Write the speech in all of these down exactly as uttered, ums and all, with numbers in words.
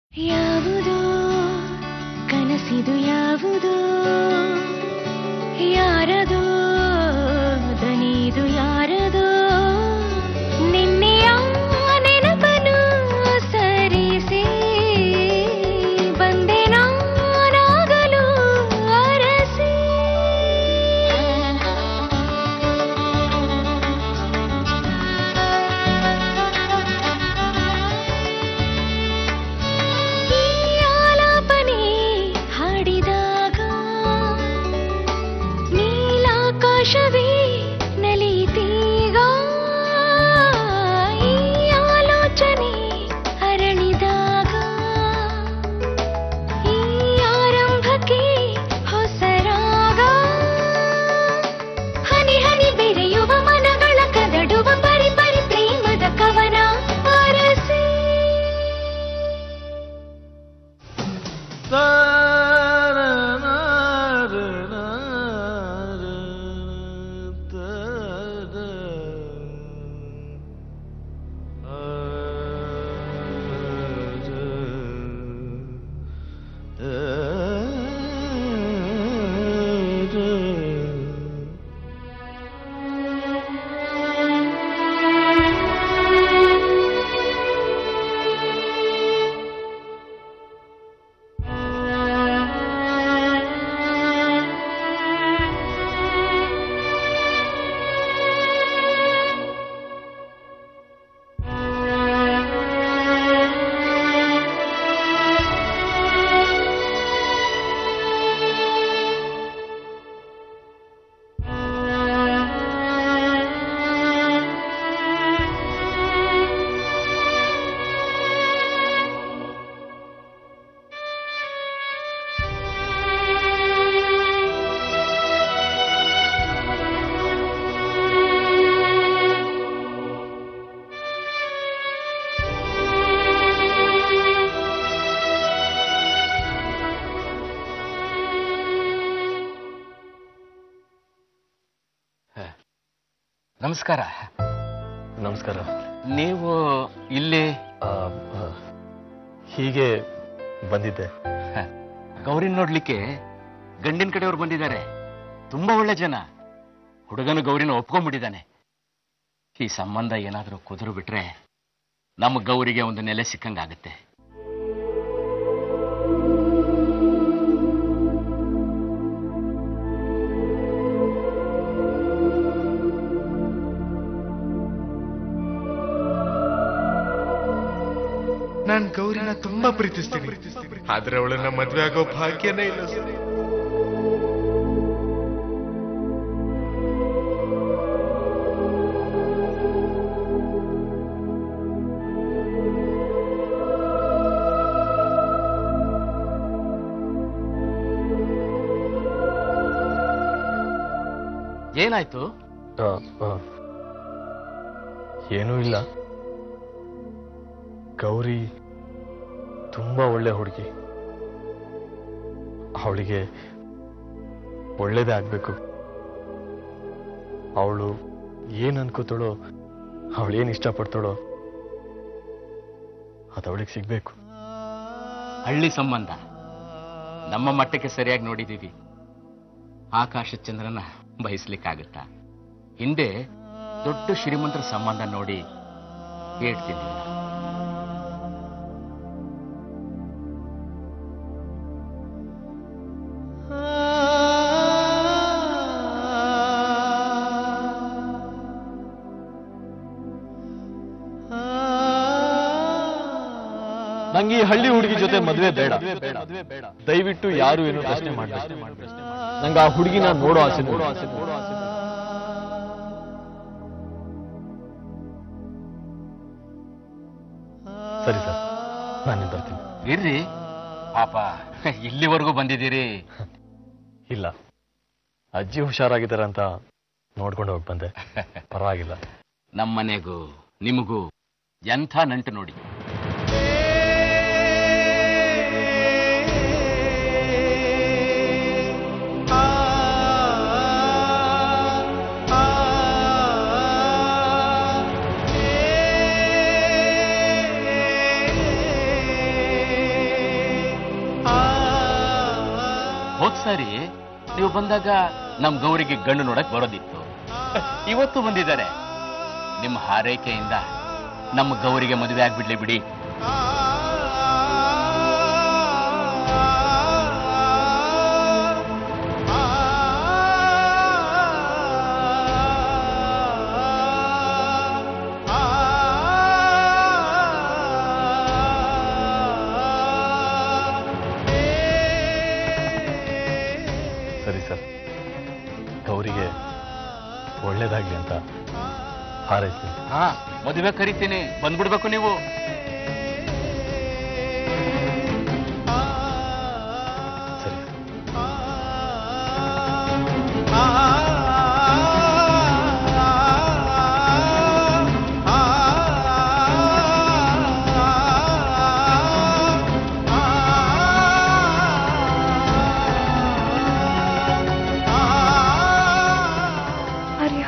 ಯಾವುದೋ ಕನಸಿದು ಯಾವುದೋ ಯಾರದೋ ದನಿದು ಯಾರದೋ ನಿನ್ನೆಯ ನೆನಪನು ಸರಿಸಿ ಬಂದೆ ನಾನಾಗಲು ಅರಸಿ ಈ ಆಲಾಪನೆ ಹಾಡಿದಾಗ ನೀಲಾಕಾಶವೇ ನಲಿತೀಗ ಈ ಆಲೋಚನೆ ಅರಳಿದಾಗ ಈ ಆರಂಭಕ್ಕೆ ಹೊಸರಾಗ ಹನಿ ಹನಿ ಬೆರೆಯುವ ಮನಗಳ ಕದಡುವ ಪರಿ ಪರಿ ಪ್ರೇಮದ ಕವನ ಅರಸಿ ನಮಸ್ಕಾರ. ನಮಸ್ಕಾರ. ನೀವು ಇಲ್ಲಿ ಹೀಗೆ ಬಂದಿದ್ದೆ. ಗೌರಿನ ನೋಡ್ಲಿಕ್ಕೆ ಗಂಡಿನ ಕಡೆಯವ್ರು ಬಂದಿದ್ದಾರೆ. ತುಂಬಾ ಒಳ್ಳೆ ಜನ. ಹುಡುಗನು ಗೌರಿನ ಒಪ್ಕೊಂಡ್ಬಿಟ್ಟಿದ್ದಾನೆ. ಈ ಸಂಬಂಧ ಏನಾದರೂ ಕುದುರು ಬಿಟ್ರೆ ನಮ್ಮ ಗೌರಿಗೆ ಒಂದು ನೆಲೆ ಸಿಕ್ಕಂಗಾಗುತ್ತೆ. ನಾನ್ ಗೌರಿನ ತುಂಬಾ ಪ್ರೀತಿಸ್ತೀನಿ, ಆದ್ರೆ ಅವಳನ್ನ ಮದ್ವೆ ಆಗೋ ಭಾಗ್ಯನೇ ಇಲ್ಲ ಸರ್. ಏನಾಯ್ತು? ಏನೂ ಇಲ್ಲ. ಗೌರಿ ತುಂಬಾ ಒಳ್ಳೆ ಹುಡುಗಿ. ಅವಳಿಗೆ ಒಳ್ಳೇದೇ ಆಗ್ಬೇಕು. ಅವಳು ಏನ್ ಅನ್ಕೋತಾಳೋ, ಅವಳೇನ್ ಇಷ್ಟಪಡ್ತಾಳೋ ಅದವಳಿಗೆ ಸಿಗ್ಬೇಕು. ಹಳ್ಳಿ ಸಂಬಂಧ ನಮ್ಮ ಮಟ್ಟಕ್ಕೆ ಸರಿಯಾಗಿ ನೋಡಿದೀವಿ. ಆಕಾಶ ಚಂದ್ರನ ಬಯಸ್ಲಿಕ್ಕಾಗತ್ತಾ? ಹಿಂದೆ ದೊಡ್ಡ ಶ್ರೀಮಂತರ ಸಂಬಂಧ ನೋಡಿ ಹೇಳ್ತೀನಿ. ನಂಗೆ ಈ ಹಳ್ಳಿ ಹುಡುಗಿ ಜೊತೆ ಮದುವೆ ಬೇಡ. ದಯವಿಟ್ಟು ಯಾರು ಏನು ಪ್ರಶ್ನೆ ಮಾಡಬೇಡಿ. ನಂಗೆ ಆ ಹುಡುಗಿನ ನೋಡೋ ಆಸೆ ನೋಡೋ ಆಸೆ ನೋಡೋ ಆಸೆ ಸರಿ ಸರ್, ನಾನು ಬರ್ತೀನಿ. ಇರ್ರಿ ಪಾಪ, ಇಲ್ಲಿವರೆಗೂ ಬಂದಿದ್ದೀರಿ. ಇಲ್ಲ, ಅಜ್ಜಿ ಹುಷಾರಾಗಿದ್ದಾರೆ ಅಂತ ನೋಡ್ಕೊಂಡು ಹೋಗಿ ಬಂದೆ. ಪರವಾಗಿಲ್ಲ. ನಮ್ಮನೆಗೂ ನಿಮಗೂ ಎಂಥ ನಂಟು ನೋಡಿ. ಸರಿ, ನೀವು ಬಂದಾಗ ನಮ್ ಗೌರಿಗೆ ಗಂಡು ನೋಡಕ್ ಬರೋದಿತ್ತು. ಇವತ್ತು ಬಂದಿದ್ದಾರೆ. ನಿಮ್ಮ ಹಾರೈಕೆಯಿಂದ ನಮ್ಮ ಗೌರಿಗೆ ಮದುವೆ ಆಗ್ಬಿಡ್ಲಿ ಬಿಡಿ. ಸರಿ ಸರ್, ಗೌರಿಗೆ ಒಳ್ಳೇದಾಗ್ಲಿ ಅಂತ ಹಾರೈಸ್ತೀನಿ. ಹಾ, ಮದುವೆ ಕರಿತೀನಿ, ಬಂದ್ಬಿಡ್ಬೇಕು ನೀವು. ಸರಿ. ಆರ್ಯ,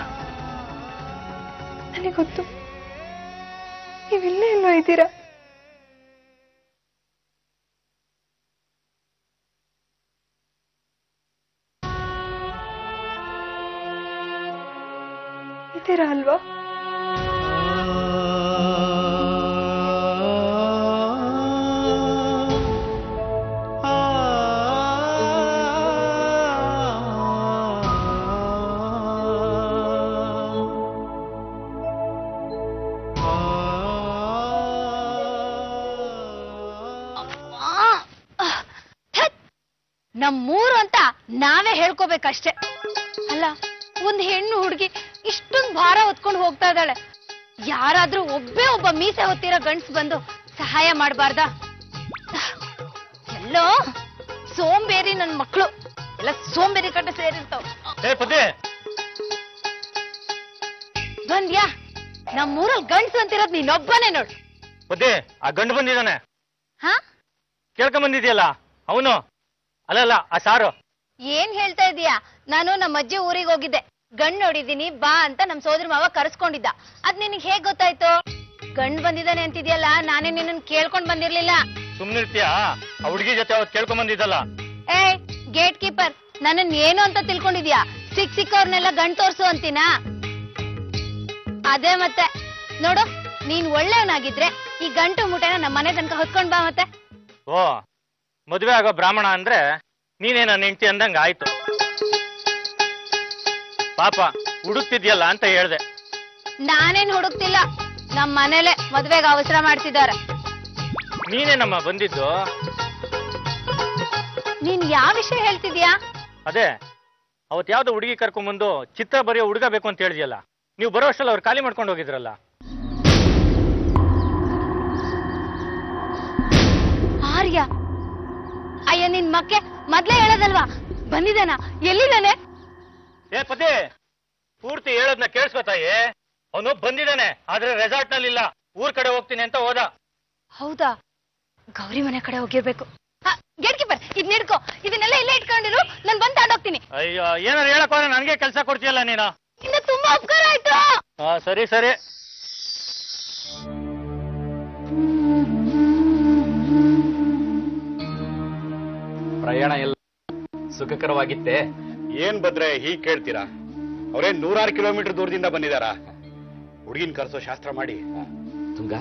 ನನಗೆ ಗೊತ್ತು ನೀವಿಲ್ಲೇ ಎಲ್ಲೋ ಇದ್ದೀರಾ. ಇದ್ದೀರಾ ಅಲ್ವಾ? ನಮ್ಮೂರು ಅಂತ ನಾವೇ ಹೇಳ್ಕೋಬೇಕಷ್ಟೆ. ಅಲ್ಲ, ಒಂದ್ ಹೆಣ್ಣು ಹುಡುಗಿ ಇಷ್ಟೊಂದು ಭಾರ ಹೊತ್ಕೊಂಡು ಹೋಗ್ತಾ ಇದ್ದಾಳೆ. ಯಾರಾದ್ರೂ ಒಬ್ಬೇ ಒಬ್ಬ ಮೀಸೆ ಹೊತ್ತಿರೋ ಗಂಡ್ಸ್ ಬಂದು ಸಹಾಯ ಮಾಡಬಾರ್ದ? ಎಲ್ಲೋ ಸೋಂಬೇರಿ ನನ್ ಮಕ್ಕಳು ಎಲ್ಲ ಸೋಂಬೇರಿ ಕಟ್ಟ ಸೇರಿರ್ತಾವ. ಬಂದ್ಯಾ? ನಮ್ಮೂರಲ್ಲಿ ಗಂಡ್ಸು ಅಂತಿರೋದ್ ನೀನೊಬ್ಬನೇ ನೋಡು. ಆ ಗಂಡು ಬಂದಿದ್ದಾನೆ. ಹಾ, ಕೇಳ್ಕೊಂಡ್ ಬಂದಿದ್ಯಲ್ಲ ಅವನು? ಅಲ್ಲಲ್ಲ, ಆ ಸಾರು. ಏನ್ ಹೇಳ್ತಾ ಇದೀಯಾ? ನಾನು ನಮ್ಮ ಅಜ್ಜಿ ಊರಿಗೆ ಹೋಗಿದ್ದೆ, ಗಂಡ್ ನೋಡಿದೀನಿ ಬಾ ಅಂತ ನಮ್ ಸೋದರ ಮಾವ ಕರೆಸ್ಕೊಂಡಿದ್ದ. ಅದ್ ನಿನಗೆ ಹೇಗ್ ಗೊತ್ತಾಯ್ತು? ಗಂಡ್ ಬಂದಿದ್ದಾನೆ ಅಂತಿದ್ಯಲ್ಲ, ನಾನೇ ನಿನ್ನನ್ ಕೇಳ್ಕೊಂಡ್ ಬಂದಿರ್ಲಿಲ್ಲ. ಸುಮ್ನಿರ್ತೀಯಾ? ಆ ಹುಡುಗಿ ಜೊತೆ ಅವತ್ತು ಕೇಳ್ಕೊಂಡ್ ಬಂದಿದ್ದಲ್ಲ. ಏ ಗೇಟ್ ಕೀಪರ್, ನನ್ನನ್ ಏನು ಅಂತ ತಿಳ್ಕೊಂಡಿದ್ಯಾ? ಸಿಕ್ ಸಿಕ್ಕವ್ರನ್ನೆಲ್ಲ ಗಂಡ್ ತೋರ್ಸು ಅಂತೀನಾ? ಅದೇ ಮತ್ತೆ ನೋಡು, ನೀನ್ ಒಳ್ಳೆಯವನಾಗಿದ್ರೆ ಈ ಗಂಟು ಮುಟೆನ ನಮ್ಮ ಮನೆ ತನಕ ಹೊತ್ಕೊಂಡ್ ಬಾ. ಮತ್ತೆ ಓ, ಮದುವೆ ಆಗೋ ಬ್ರಾಹ್ಮಣ ಅಂದ್ರೆ ನೀನೇ ನನ್ನ ಹೆಂಡತಿ ಅಂದಂಗ ಆಯ್ತು. ಪಾಪ ಹುಡುಕ್ತಿದ್ಯಲ್ಲ ಅಂತ ಹೇಳ್ದೆ. ನಾನೇನ್ ಹುಡುಕ್ತಿಲ್ಲ, ನಮ್ ಮನೇಲೆ ಮದ್ವೆಗೆ ಅವಸರ ಮಾಡ್ತಿದ್ದಾರೆ. ನೀನೇ ನಮ್ಮ ಬಂದಿದ್ದು. ನೀನ್ ಯಾವ ವಿಷಯ ಹೇಳ್ತಿದ್ಯಾ? ಅದೇ ಅವತ್ ಯಾವ್ದೋ ಹುಡುಗಿ ಕರ್ಕೊಂಡ್ಬಂದು ಚಿತ್ರ ಬರೆಯೋ ಹುಡುಗ ಬೇಕು ಅಂತ ಹೇಳಿದ್ಯಲ್ಲ, ನೀವು ಬರೋ ಅಷ್ಟಲ್ಲ ಅವ್ರು ಖಾಲಿ ಮಾಡ್ಕೊಂಡು ಹೋಗಿದ್ರಲ್ಲ. ಆರ್ಯ, ಅಯ್ಯ ನಿನ್ ಮಕ್ಕೆ ಮೊದ್ಲೇ ಹೇಳೋದಲ್ವಾ? ಬಂದಿದ್ದಾನ? ಎಲ್ಲಿದ್ದಾನೆ? ಏ ಪತಿ, ಪೂರ್ತಿ ಹೇಳೋದ್ನ ಕೇಳಿಸ್ಕೊತಾಯಿ. ಅವನು ಬಂದಿದ್ದಾನೆ, ಆದ್ರೆ ರೆಸಾರ್ಟ್ ನಲ್ಲಿ ಇಲ್ಲ, ಊರ್ ಕಡೆ ಹೋಗ್ತೀನಿ ಅಂತ ಹೋದ. ಹೌದಾ? ಗೌರಿ ಮನೆ ಕಡೆ ಹೋಗಿರ್ಬೇಕು. ಗೇಟ್ ಕೀಪರ್, ಇದ್ ನಿಡ್ಕೋ, ಇದನ್ನೆಲ್ಲ ಇಲ್ಲೇ ಇಟ್ಕೊಂಡಿರು, ನಾನ್ ಬಂದ್ ತಗೊಂಡೋಗ್ತೀನಿ. ಅಯ್ಯೋ, ಏನಾರು ಹೇಳಕ್ ಹೋದ್ರೆ ನನ್ಗೆ ಕೆಲಸ ಕೊಡ್ತೀಯಲ್ಲ ನೀನು. ಇನ್ನ ತುಂಬಾ ಉಪಕಾರ ಆಯ್ತು. ಹಾ, ಸರಿ ಸರಿ. ಪ್ರಯಾಣ ಎಲ್ಲ ಸುಖಕರವಾಗಿತ್ತೆ? ಏನ್ ಬದ್ರೆ ಹೀಗ್ ಕೇಳ್ತೀರಾ? ಅವ್ರೇನ್ ನೂರಾರು ಕಿಲೋಮೀಟರ್ ದೂರದಿಂದ ಬಂದಿದಾರ. ಹುಡುಗಿನ ಕರ್ಸೋ ಶಾಸ್ತ್ರ ಮಾಡಿ. ತುಂಗ,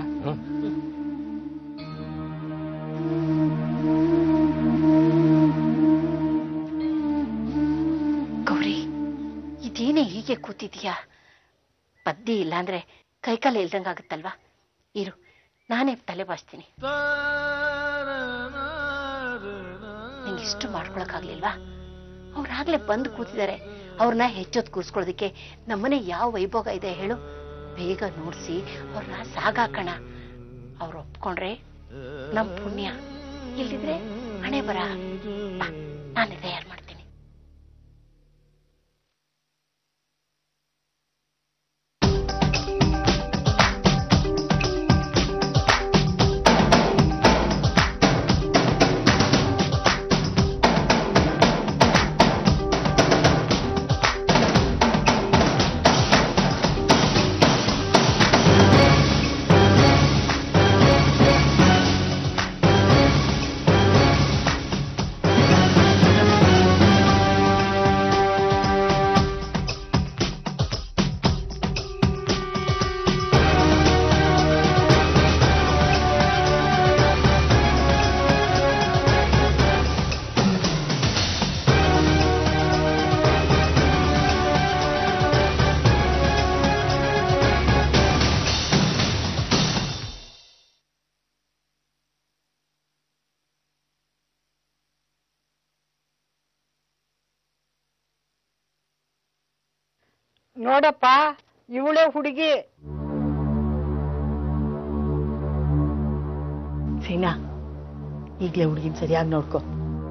ಗೌರಿ, ಇದೇನೇ ಹೀಗೆ ಕೂತಿದೀಯಾ? ಪದ್ದಿ ಇಲ್ಲ ಅಂದ್ರೆ ಕೈಕಾಲ ಇಲ್ದಂಗಾಗುತ್ತಲ್ವಾ? ಇರು, ನಾನೇ ತಲೆ ಬಾಚ್ತೀನಿ. ನಿಂಗಿಷ್ಟು ಮಾಡ್ಕೊಳಕ್ಕಾಗ್ಲಿಲ್ವಾ? ಅವ್ರಾಗ್ಲೇ ಬಂದು ಕೂತಿದ್ದಾರೆ. ಅವ್ರನ್ನ ಹೆಚ್ಚೊತ್ತು ಕೂರ್ಸ್ಕೊಳ್ಳೋದಿಕ್ಕೆ ನಮ್ಮನೆ ಯಾವ ವೈಭೋಗ ಇದೆ ಹೇಳು? ಬೇಗ ನೋಡ್ಸಿ ಅವ್ರನ್ನ ಸಾಗಾಕಣ. ಅವ್ರು ಒಪ್ಕೊಂಡ್ರೆ ನಮ್ ಪುಣ್ಯ, ಇಲ್ಲಿದ್ರೆ ಹಣೆ ಬರ. ನಾನೇ ತಯಾರು ಮಾಡ್ತೀನಿ. ನೋಡಪ್ಪ ಇವಳೇ ಹುಡುಗಿ. ಸೀನಾ, ಈಗ್ಲೇ ಹುಡುಗಿನ ಸರಿಯಾಗಿ ನೋಡ್ಕೊ.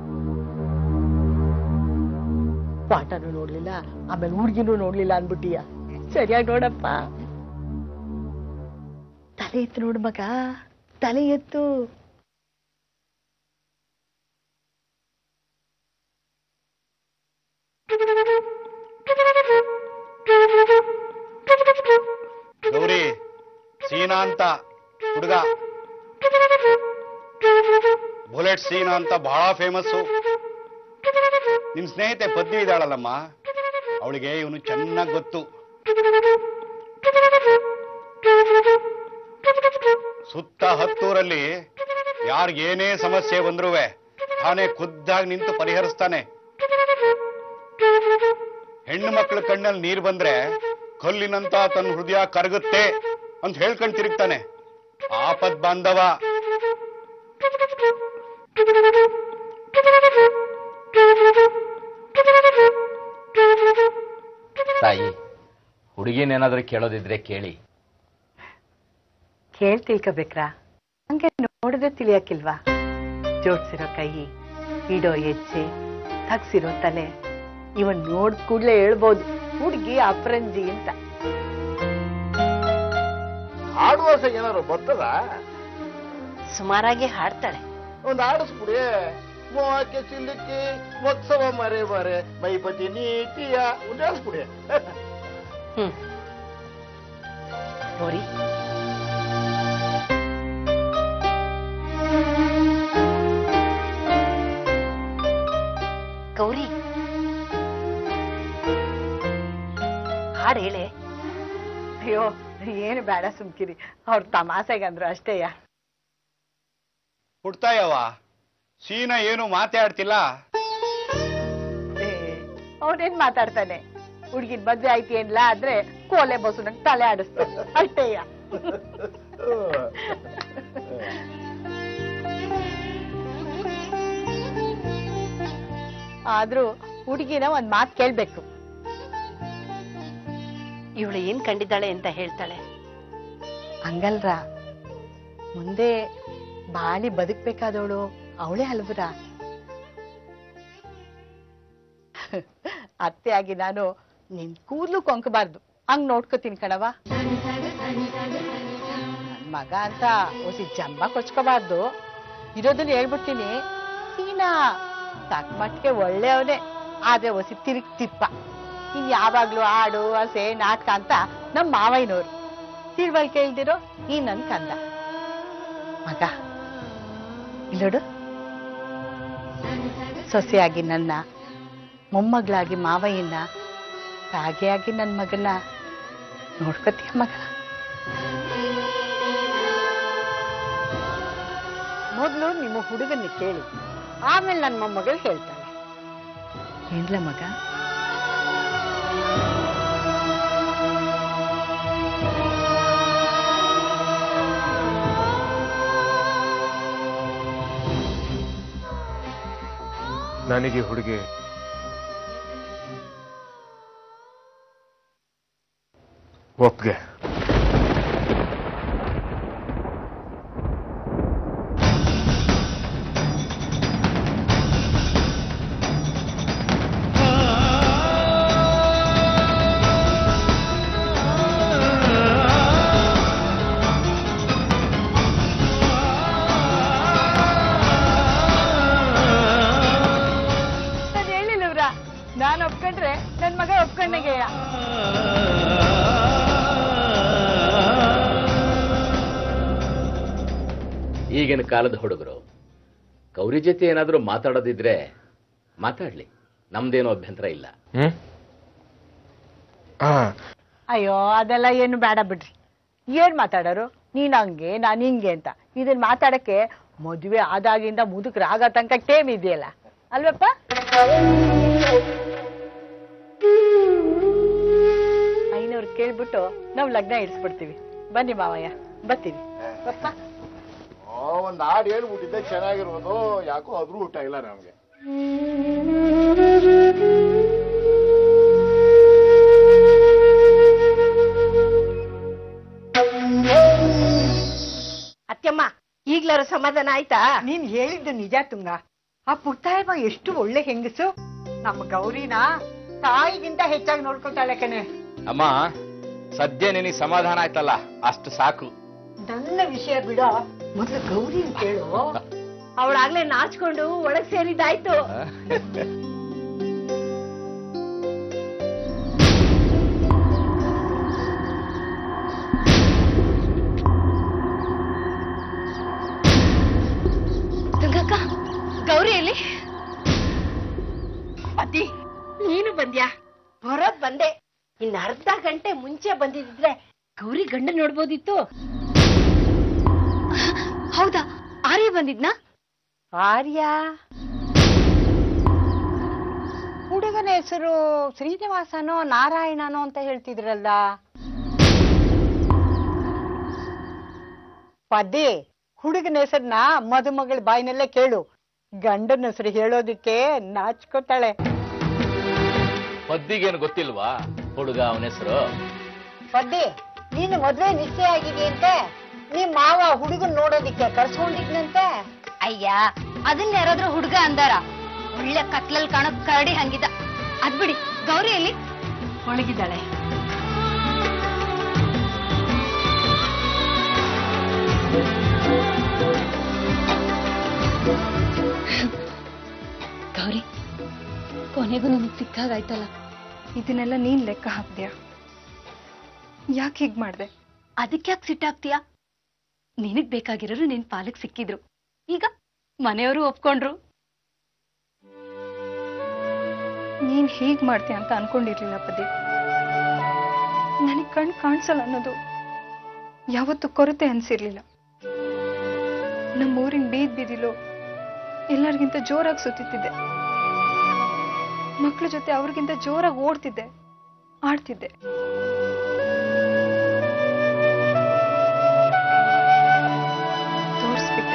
ಪಾಠನೂ ನೋಡ್ಲಿಲ್ಲ, ಆಮೇಲೆ ಹುಡುಗಿನೂ ನೋಡ್ಲಿಲ್ಲ ಅನ್ಬಿಟ್ಟಿಯ. ಸರಿಯಾಗಿ ನೋಡಪ್ಪ. ತಲೆ ಎತ್ತು ನೋಡು ಮಗ, ತಲೆ ಎತ್ತು. ಗೌರಿ, ಸೀನಾ ಅಂತ ಹುಡುಗ, ಬುಲೆಟ್ ಸೀನಾ ಅಂತ ಬಹಳ ಫೇಮಸ್ಸು. ನಿನ್ ಸ್ನೇಹಿತೆ ಪದ್ಮಿ ಇದ್ದಾಳಲ್ಲಮ್ಮ, ಅವಳಿಗೆ ಇವನು ಚೆನ್ನಾಗಿ ಗೊತ್ತು. ಸುತ್ತ ಹತ್ತೂರಲ್ಲಿ ಯಾರಿಗೇನೇ ಸಮಸ್ಯೆ ಬಂದ್ರೂ ತಾನೇ ಖುದ್ದಾಗಿ ನಿಂತು ಪರಿಹರಿಸ್ತಾನೆ. ಹೆಣ್ಣು ಮಕ್ಕಳ ಕಣ್ಣಲ್ಲಿ ನೀರು ಬಂದ್ರೆ ಕಲ್ಲಿನಂತ ತನ್ನ ಹೃದಯ ಕರಗುತ್ತೆ ಅಂತ ಹೇಳ್ಕೊಂಡು ತಿರುಗ್ತಾನೆ. ಆಪದ್ ಬಾಂಧವ. ತಾಯಿ, ಹುಡುಗಿನೇನಾದ್ರೂ ಕೇಳೋದಿದ್ರೆ ಕೇಳಿ. ಕೇಳ್ ತಿಳ್ಕೋಬೇಕ್ರಾ? ಹಂಗೆ ನೋಡಿದ್ರೆ ತಿಳಿಯಕ್ಕಿಲ್ವಾ? ಜೋಡ್ಸಿರೋ ಕೈ, ಇಡೋ ಹೆಜ್ಜೆ, ತಗ್ಸಿರೋ ತಲೆ, ಇವನ್ ನೋಡ್ ಕೂಡ್ಲೆ ಹೇಳ್ಬೋದು ಹುಡುಗಿ ಅಪರಂಜಿ ಅಂತ. ಹಾಡುವಾಸ ಏನಾರು ಬರ್ತದ? ಸುಮಾರಾಗಿ ಹಾಡ್ತಾಳೆ. ಒಂದು ಆಡಿಸ್ಬಿಡಿ. ಮೋಹಕ್ಕೆ ಸಿಲುಕಿ ಮೊತ್ಸವ ಮರೆ ಮರೆ ಮೈಪತಿ ನೀತಿಯ ಒಂದು ಆಡಿಸ್ಬಿಡಿ. ಹ್ಮ್ ಗೌರಿ, ಗೌರಿ ಹಾಡು ಹೇಳೆ. ಅಯ್ಯೋ ಏನು ಬೇಡ, ಸುಮ್ಕಿರಿ. ಅವ್ರ ತಮಾಸೆಗಂದ್ರು ಅಷ್ಟೇಯ. ಹುಡ್ತಾಯವ, ಸೀನಾ ಏನು ಮಾತಾಡ್ತಿಲ್ಲ. ಅವನೇನ್ ಮಾತಾಡ್ತಾನೆ? ಹುಡ್ಗಿನ್ ಮದ್ವೆ ಆಯ್ತಿ ಏನ್ಲ ಆದ್ರೆ ಕೋಲೆ ಬಸ್ಸು ನಂಗೆ ತಲೆ ಆಡಿಸ್ತಾನೆ ಅಷ್ಟೇಯ. ಆದ್ರೂ ಹುಡುಗಿನ ಒಂದ್ ಮಾತ್ ಕೇಳ್ಬೇಕು. ಇವಳು ಏನ್ ಕಂಡಿದ್ದಾಳೆ ಅಂತ ಹೇಳ್ತಾಳೆ. ಹಂಗಲ್ರ, ಮುಂದೆ ಬಾಳಿ ಬದುಕ್ಬೇಕಾದವಳು ಅವಳೇ ಅಲ್ವರ. ಅತ್ತೆ ಆಗಿ ನಾನು ನಿನ್ ಕೂದ್ಲು ಕೊಂಕಬಾರ್ದು ಹಂಗ್ ನೋಡ್ಕೋತೀನಿ ಕಣವ. ನನ್ ಮಗ ಅಂತ ಹೊಸಿ ಜಂಬ ಕೊಚ್ಕೋಬಾರ್ದು. ಇರೋದನ್ನ ಹೇಳ್ಬಿಡ್ತೀನಿ, ಸೀನಾ ತಕ್ಕ ಮಟ್ಟಿಗೆ ಒಳ್ಳೆಯವನೇ, ಆದ್ರೆ ಹೊಸಿ ತಿರುಗ್ ತಿಪ್ಪ. ಇನ್ ಯಾವಾಗ್ಲೂ ಹಾಡು ಹಸೆ ನಾಟಕ ಅಂತ ನಮ್ ಮಾವಯ್ಯನವ್ರು. ತಿಳುವಳಿಕೆ ಇಲ್ದಿರೋ ಈ ನನ್ ಕಂದ ಮಗ. ಇಲ್ಲೋಡು, ಸೊಸೆಯಾಗಿ ನನ್ನ, ಮೊಮ್ಮಗಳಾಗಿ ಮಾವಯ್ಯನ, ತಾಗಿಯಾಗಿ ನನ್ನ ಮಗನ ನೋಡ್ಕೊತೀಯ ಮಗ? ಮೊದಲು ನಿಮ್ಮ ಹುಡುಗನ್ನ ಕೇಳಿ, ಆಮೇಲೆ ನನ್ನ ಮೊಮ್ಮಗಳು ಹೇಳ್ತಾಳೆ. ಏನ್ಲ ಮಗ? ನನಗೆ ಹುಡುಗಿ ಒಪ್ಗೆ. ನಾನು ಒಪ್ಕೊಂಡ್ರೆ ನನ್ ಮಗ ಒಪ್ಕೊಂಡಾಗೆಯ. ಈಗಿನ ಕಾಲದ ಹುಡುಗರು ಗೌರಿ ಜೊತೆ ಏನಾದ್ರೂ ಮಾತಾಡೋದಿದ್ರೆ ಮಾತಾಡ್ಲಿ, ನಮ್ದೇನೋ ಅಭ್ಯಂತರ ಇಲ್ಲ. ಅಯ್ಯೋ ಅದೆಲ್ಲ ಏನು ಬೇಡ ಬಿಡ್ರಿ. ಏನ್ ಮಾತಾಡೋರು? ನೀನ್ ಹಂಗೆ ನಾನ್ ಹಿಂಗೆ ಅಂತ. ಇದನ್ ಮಾತಾಡಕ್ಕೆ ಮದುವೆ ಆದಾಗಿಂದ ಮುದುಕರಾಗ ತನಕ ಟೇಮ್ ಇದೆಯಲ್ಲ ಅಲ್ವಪ್ಪ? ಐನವ್ರು ಕೇಳ್ಬಿಟ್ಟು ನಾವ್ ಲಗ್ನ ಇಡ್ಸ್ಬಿಡ್ತೀವಿ. ಬನ್ನಿ ಮಾವಯ್ಯ, ಬರ್ತೀವಿ. ಪಪ್ಪ ಒಂದ್ ಹಾಡು ಹೇಳ್ಬಿಟ್ಟಿದ್ದೆ ಚೆನ್ನಾಗಿರೋದು, ಯಾಕೋ ಅದ್ರೂ ಊಟ ಇಲ್ಲ ನಮ್ಗೆ. ಈಗ್ಲಾರು ಸಮಾಧಾನ ಆಯ್ತಾ? ನೀನ್ ಹೇಳಿದ್ದು ನಿಜ ತುಂಗ. ಆ ಪುಟ್ಟಾಯಮ್ಮ ಎಷ್ಟು ಒಳ್ಳೆ ಹೆಂಗಸು. ನಮ್ಮ ಗೌರಿನ ತಾಯಿಗಿಂತ ಹೆಚ್ಚಾಗಿ ನೋಡ್ಕೊತಾಳೆ ಕಣೆ. ಅಮ್ಮ ಸದ್ಯ ನಿನಗೆ ಸಮಾಧಾನ ಆಯ್ತಲ್ಲ ಅಷ್ಟು ಸಾಕು. ನನ್ನ ವಿಷಯ ಬಿಡೋ, ಮೊದ್ಲು ಗೌರಿನ ಕೇಳು. ಅವಳಾಗ್ಲೇ ನಾಚ್ಕೊಂಡು ಒಳಗ್ ಸೇರಿದ್ದಾಯ್ತು. ತುಂಗಕ್ಕ, ಗೌರಿ ಎಲ್ಲಿ? ಅದಿ ನೀನು ಬಂದ್ಯಾ? ಬರೋದ್ ಬಂದೆ. ಇನ್ ಅರ್ಧ ಗಂಟೆ ಮುಂಚೆ ಬಂದಿದ್ರೆ ಗೌರಿ ಗಂಡ ನೋಡ್ಬೋದಿತ್ತು. ಹೌದಾ? ಆರ್ಯ ಬಂದಿದ್ನಾ? ಆರ್ಯ ಹುಡುಗನ ಹೆಸರು ಶ್ರೀನಿವಾಸನೋ ನಾರಾಯಣನೋ ಅಂತ ಹೇಳ್ತಿದ್ರಲ್ಲ. ಪದ್ದಿ, ಹುಡುಗನ ಹೆಸರನ್ನ ಮದುಮಗಳ ಬಾಯಿನಲ್ಲೇ ಕೇಳು. ಗಂಡನ ಹೆಸರು ಹೇಳೋದಿಕ್ಕೆ ನಾಚ್ಕೋತಾಳೆ. ಪದ್ದಿಗೇನು ಗೊತ್ತಿಲ್ವಾ ಹುಡುಗ ಅವನ ಹೆಸರು? ಪದ್ದಿ, ನೀನು ಮದ್ವೆ ನಿಶ್ಚಯ ಆಗಿದೆಯಂತೆ. ನಿಮ್ ಮಾವ ಹುಡುಗನ್ ನೋಡೋದಿಕ್ಕೆ ಕರ್ಸ್ಕೊಂಡಿದ್ನಂತೆ. ಅಯ್ಯ, ಅದನ್ನ ಯಾರಾದ್ರೂ ಹುಡುಗ ಅಂದಾರ? ಒಳ್ಳೆ ಕತ್ಲಲ್ ಕಾಣೋ ಕರಡಿ ಹಂಗಿದ. ಅದ್ಬಿಡಿ, ಗೌರಿ ಎಲ್ಲಿ? ಒಣಗಿದ್ದಾಳೆ. ಗೌರಿ, ಕೊನೆಗೂ ನಿನಗ್ ಸಿಕ್ಕಾಗಾಯ್ತಲ್ಲ. ಇದನ್ನೆಲ್ಲ ನೀನ್ ಲೆಕ್ಕ ಹಾಕ್ದ್ಯಾ? ಯಾಕೆ ಹೀಗ್ ಮಾಡ್ದೆ? ಅದಕ್ಯಾಕ್ ಸಿಟ್ಟಾಗ್ತೀಯಾ? ನಿನಗ್ ಬೇಕಾಗಿರೋರು ನಿನ್ ಪಾಲಕ್ ಸಿಕ್ಕಿದ್ರು. ಈಗ ಮನೆಯವರು ಒಪ್ಕೊಂಡ್ರು. ನೀನ್ ಹೀಗ್ ಮಾಡ್ತೀಯ ಅಂತ ಅನ್ಕೊಂಡಿರ್ಲಿಲ್ಲ ಪದಿ. ನನಗ್ ಕಣ್ ಕಾಣಿಸಲ್ಲ ಅನ್ನೋದು ಯಾವತ್ತು ಕೊರತೆ ಅನ್ಸಿರ್ಲಿಲ್ಲ. ನಮ್ಮೂರಿನ ಬೀದ್ ಬೀದಿಲು ಎಲ್ಲರಿಗಿಂತ ಜೋರಾಗಿ ಸುತ್ತಿದ್ದೆ. ಮಕ್ಳ ಜೊತೆ ಅವ್ರಿಗಿಂತ ಜೋರಾಗಿ ಓಡ್ತಿದ್ದೆ, ಆಡ್ತಿದ್ದೆ. ತೋರಿಸ್ಬಿಟ್ಟೆ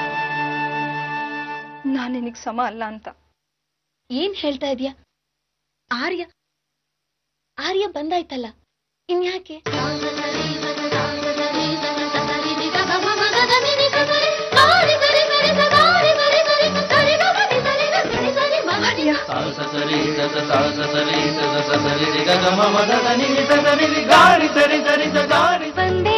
ನಾನ್ ನಿನಗ್ ಸಮ ಅಲ್ಲ ಅಂತ. ಏನ್ ಹೇಳ್ತಾ ಇದೀಯ? ಆರ್ಯ ಆರ್ಯ ಬಂದಾಯ್ತಲ್ಲ, ಇನ್ಯಾಕೆ? ಬಂದೆ